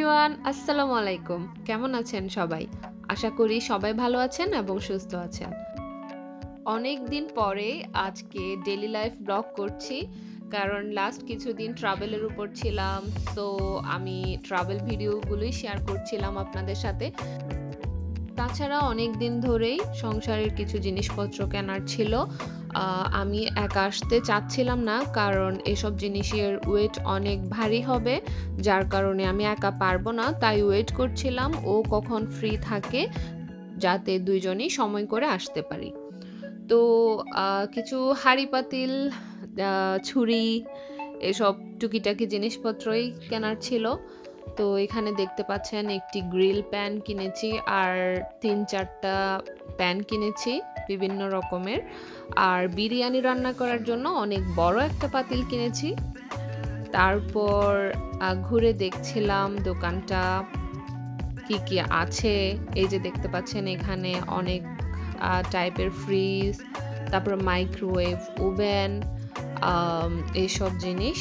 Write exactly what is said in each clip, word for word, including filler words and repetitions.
Everyone আসসালামু আলাইকুম। কেমন আছেন সবাই? আশা করি সবাই ভালো আছেন এবং সুস্থ আছেন। অনেক দিন পরে আজকে ডেইলি লাইফ ব্লগ করছি, কারণ লাস্ট কিছুদিন ট্রাভেলের উপর ছিলাম। সো আমি ট্রাভেল ভিডিওগুলোই শেয়ার করছিলাম আপনাদের সাথে। তাছাড়া অনেক দিন ধরেই সংসারের কিছু জিনিসপত্র কেনার ছিল। আমি একা আসতে চাচ্ছিলাম না, কারণ এসব জিনিসের ওয়েট অনেক ভারী হবে, যার কারণে আমি একা পারবো না। তাই ওয়েট করছিলাম ও কখন ফ্রি থাকে, যাতে দুইজনই সময় করে আসতে পারি। তো কিছু হাঁড়ি পাতিল, ছুরি, এসব টুকিটাকি জিনিসপত্রই কেনার ছিল। তো এখানে দেখতে পাচ্ছেন একটি গ্রিল প্যান কিনেছি, আর তিন চারটা প্যান কিনেছি বিভিন্ন রকমের। আর বিরিয়ানি রান্না করার জন্য অনেক বড় একটা পাতিল কিনেছি। তারপর ঘুরে দেখছিলাম দোকানটা কি কি আছে। এই যে দেখতে পাচ্ছেন এখানে অনেক টাইপের ফ্রিজ, তারপর মাইক্রোওয়েভ, ওভেন, এইসব জিনিস।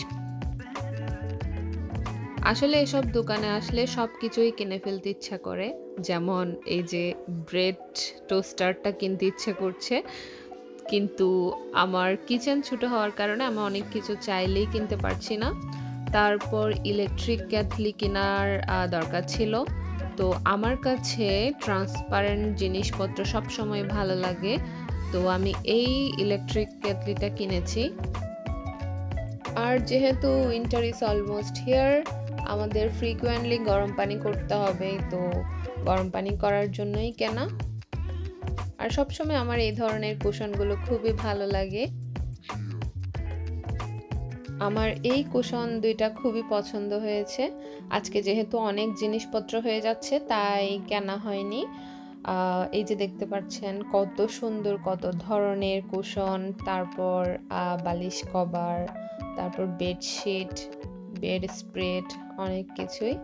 আসলে এসব দোকানে আসলে সব কিছুই কিনে ফেলতে ইচ্ছা করে। যেমন এই যে ব্রেড টোস্টারটা কিনতে ইচ্ছে করছে, কিন্তু আমার কিচেন ছোট হওয়ার কারণে আমি অনেক কিছু চাইলেই কিনতে পারছি না। তারপর ইলেকট্রিক কেটলি কেনার দরকার ছিল। তো আমার কাছে ট্রান্সপারেন্ট জিনিসপত্র সবসময় ভালো লাগে, তো আমি এই ইলেকট্রিক কেটলিটা কিনেছি। আর যেহেতু উইন্টার ইজ অলমোস্ট হিয়ার, আমাদের ফ্রিকুয়েন্টলি গরম পানি করতে হবে, তো গরম পানি করার জন্যই কেনা। আর সবসময় আমার এই ধরনের কুশনগুলো খুবই ভালো লাগে। আমার এই কুশন দুইটা খুবই পছন্দ হয়েছে। আজকে যেহেতু অনেক জিনিসপত্র হয়ে যাচ্ছে, তাই কেনা হয়নি। এই যে দেখতে পাচ্ছেন কত সুন্দর কত ধরনের কুশন, তারপর বালিশ কভার, তারপর বেডশিট, বেড স্প্রেড, অনেক কিছুই।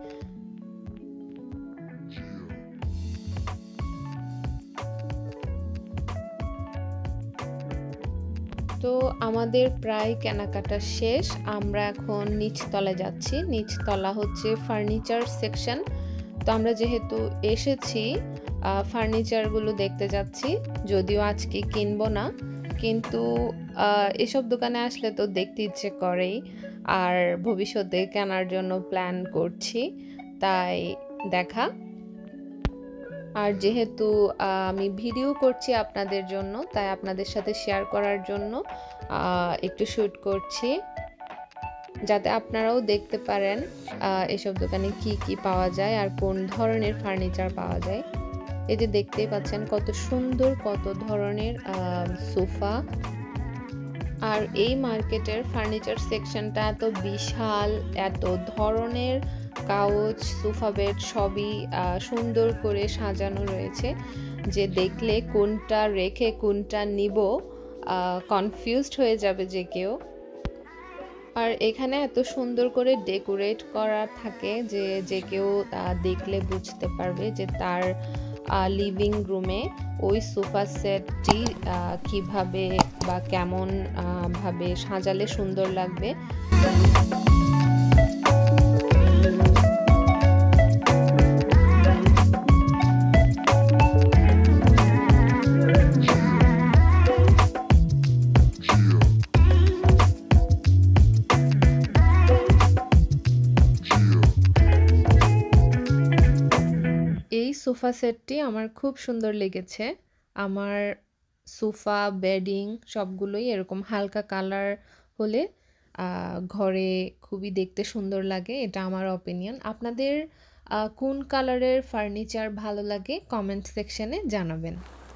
তো আমাদের প্রায় কেনাকাটা শেষ। আমরা এখন নিচতলায় যাচ্ছি। নিচতলা হচ্ছে ফার্নিচার সেকশন। তো আমরা যেহেতু এসেছি ফার্নিচারগুলো দেখতে যাচ্ছি, যদিও আজকে কিনবো না, কিন্তু এসব দোকানে আসলে তো দেখতে ইচ্ছে করেই, আর ভবিষ্যতে কেনার জন্য প্ল্যান করছি, তাই দেখা। আর যেহেতু আমি ভিডিও করছি আপনাদের জন্য, তাই আপনাদের সাথে শেয়ার করার জন্য একটু শ্যুট করছি, যাতে আপনারাও দেখতে পারেন এসব দোকানে কি কি পাওয়া যায় আর কোন ধরনের ফার্নিচার পাওয়া যায়। এই যে দেখতেই পাচ্ছেন কত সুন্দর কত ধরনের সোফা। আর এই মার্কেটের ফার্নিচার সেকশনটা এত বিশাল, এত ধরনের কাউচ, সোফা বেড সবই সুন্দর করে সাজানো রয়েছে, যে দেখলে কোনটা রেখে কোনটা নিব কনফিউজড হয়ে যাবে যে কেউ। আর এখানে এত সুন্দর করে ডেকোরেট করা থাকে যে যে কেউ দেখলে বুঝতে পারবে যে তার লিভিং রুমে ওই সোফা সেটটি কিভাবে বা কেমন ভাবে সাজালে সুন্দর লাগবে। এই সোফা সেটটি আমার খুব সুন্দর লেগেছে। আমার সোফা, বেডিং সবগুলোই এরকম হালকা কালার হলে ঘরে খুবই দেখতে সুন্দর লাগে, এটা আমার অপিনিয়ন। আপনাদের কোন কালারের ফার্নিচার ভালো লাগে কমেন্ট সেকশনে জানাবেন।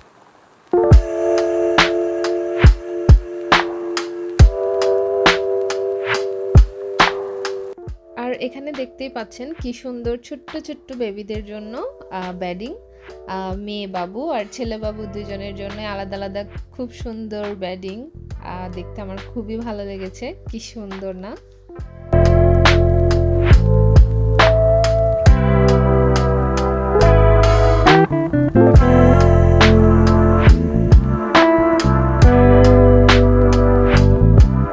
আর এখানে দেখতেই পাচ্ছেন কি সুন্দর ছোট্ট ছোট্ট বেবিদের জন্য বেডিং, মেয়ে বাবু আর ছেলে বাবু দুজনের জন্য আলাদা আলাদা খুব সুন্দর বেডিং। দেখতে আমার খুবই ভালো লেগেছে, কি সুন্দর না?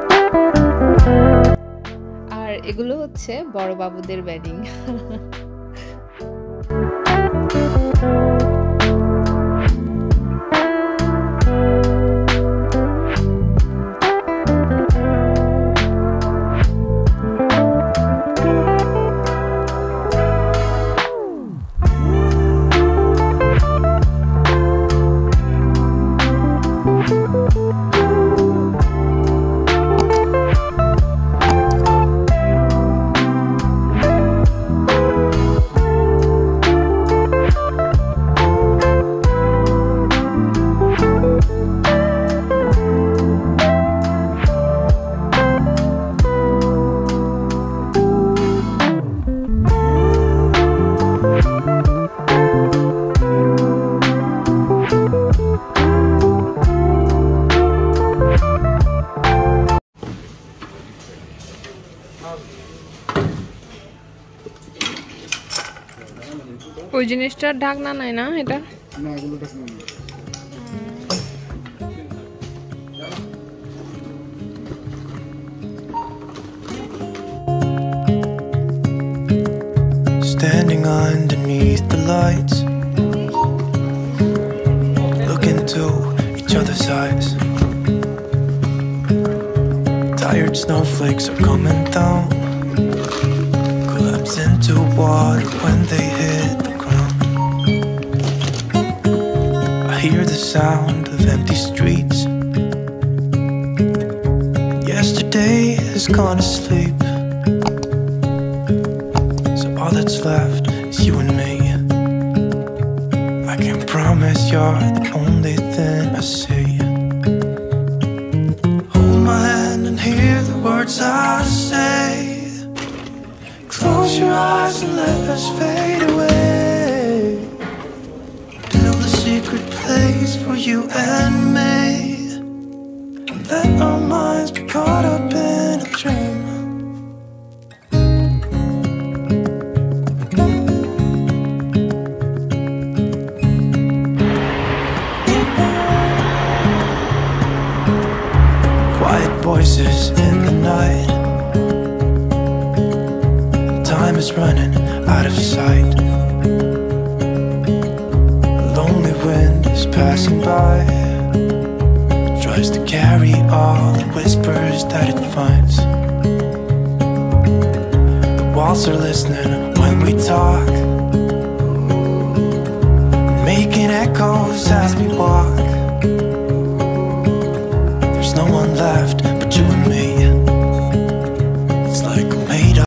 আর এগুলো হচ্ছে বড় বাবুদের বেডিং। ওই জিনিসটার ঢাকনা নাই না এটা? না, এগুলো ঢাকনা নেই। Standing underneath the lights, look into each other's eyes. Tired snowflakes are coming down, collapse into water when they hit the ground. I hear the sound of empty streets. Yesterday has gone to sleep, so all that's left is you and me. I can promise you're the only thing I see. Hold my hand and hear the words I say. Close your eyes and let us fade away. Build a secret place for you and me. Let our minds be caught up in a dream. Quiet voices in the night. Time is running out of sight. A lonely wind is passing by, tries to carry all the whispers that it finds. The walls are listening when we talk, making echoes as we walk. There's no one left